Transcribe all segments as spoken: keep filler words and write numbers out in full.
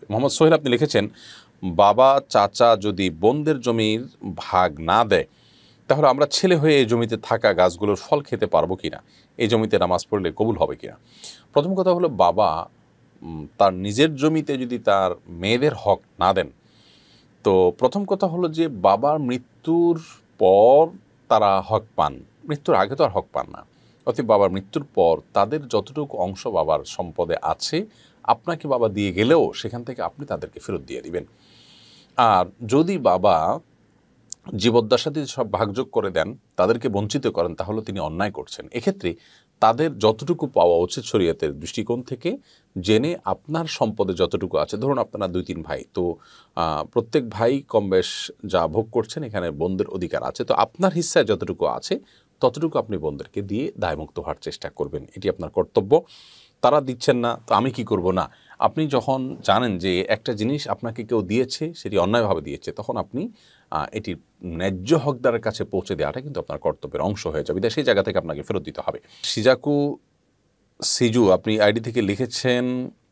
মোহাম্মদ সোহেল আপনি লিখেছেন, বাবা চাচা যদি বোনদের জমির ভাগ না দেয় তাহলে আমরা ছেলে হয়ে এই জমিতে থাকা গাছগুলোর ফল খেতে পারবো কিনা, এই জমিতে নামাজ পড়লে কবুল হবে কিনা। প্রথম কথা হলো, বাবা তার নিজের জমিতে যদি তার মেয়েদের হক না দেন, তো প্রথম কথা হলো যে বাবার মৃত্যুর পর তারা হক পান, মৃত্যুর আগে তো আর হক পান না। অতএব বাবার মৃত্যুর পর তাদের যতটুকু অংশ বাবার সম্পদে আছে আপনাকে বাবা দিয়ে গেলেও সেখান থেকে আপনি তাদেরকে ফেরত দিয়ে দিবেন। আর যদি বাবা জীবদ্দশাতে সব ভাগযোগ করে দেন, তাদেরকে বঞ্চিত করেন, তাহলে তিনি অন্যায় করছেন। এক্ষেত্রে তাদের যতটুকু পাওয়া উচিত শরীয়তের দৃষ্টিকোণ থেকে জেনে আপনার সম্পদে যতটুকু আছে, ধরুন আপনারা দুই তিন ভাই, তো প্রত্যেক ভাই কম বেশ যা ভোগ করছেন এখানে বোনদের অধিকার আছে, তো আপনার হিস্সায় যতটুকু আছে ততটুকু আপনি বোনদেরকে দিয়ে দায়মুক্ত হওয়ার চেষ্টা করবেন, এটি আপনার কর্তব্য। তারা দিচ্ছেন না তো আমি কি করব না, আপনি যখন জানেন যে একটা জিনিস আপনাকে কেউ দিয়েছে সেটি অন্যায়ভাবে দিয়েছে, তখন আপনি এটি ন্যায্য হকদারের কাছে পৌঁছে দেওয়াটা কিন্তু আপনার কর্তব্যের অংশ হয়ে যাবে, সেই জায়গা থেকে আপনাকে ফেরত দিতে হবে। সিজাকু সিজু আপনি আইডি থেকে লিখেছেন,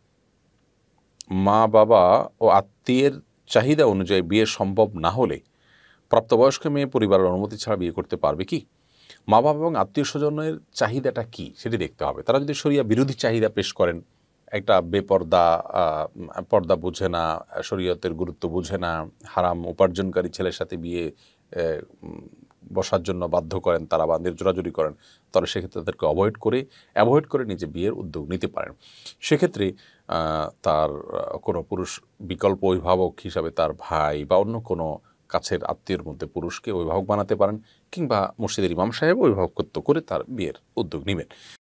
মা বাবা ও আত্মীয়ের চাহিদা অনুযায়ী বিয়ে সম্ভব না হলে প্রাপ্তবয়স্ক মেয়ে পরিবারের অনুমতি ছাড়া বিয়ে করতে পারবে কি? মা বাবা এবং আত্মীয় স্বজনের চাহিদাটা কি সেটি দেখতে হবে। তারা যদি শরিয়া বিরোধী চাহিদা পেশ করেন, একটা বেপর্দা, পর্দা বুঝে না, শরীয়তের গুরুত্ব বুঝে না, হারাম উপার্জনকারী ছেলের সাথে বিয়ে বসার জন্য বাধ্য করেন তারা বা জোরাজুরি করেন, তাহলে সেক্ষেত্রে তাদেরকে অ্যাভয়েড করে অ্যাভয়েড করে নিজে বিয়ের উদ্যোগ নিতে পারেন। সেক্ষেত্রে তার কোনো পুরুষ বিকল্প অভিভাবক হিসাবে তার ভাই বা অন্য কোনো কাছের আত্মীয়ের মধ্যে পুরুষকে অভিভাবক বানাতে পারেন, কিংবা মসজিদের ইমাম সাহেব অভিভাবকত্ব করে তার বিয়ের উদ্যোগ নেবেন।